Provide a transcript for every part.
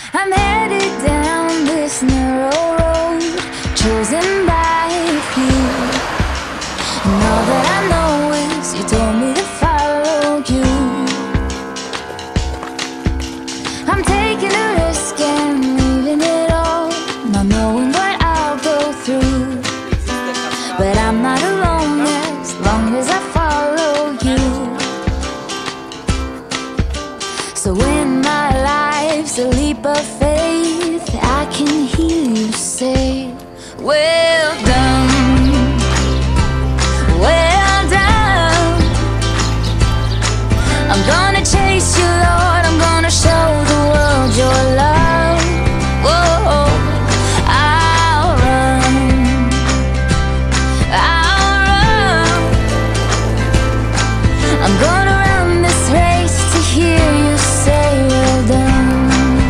I'm headed down this narrow road, chosen by a few. And all that I know is you told me to follow you. I'm taking a risk and leaving it all, not knowing what I'll go through. But I'm not alone as long as I follow you. So when my life's a leap of faith, I can hear you say, well done, well done. I'm gonna chase you, Lord, I'm gonna show the world your love. Whoa, I'll run, I'll run. I'm gonna run this race to hear you say well done.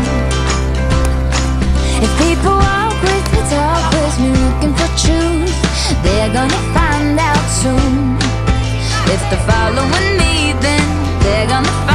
If people walk with me, talk with me, looking for truth, they're gonna find out soon. If they're following me, then they're gonna find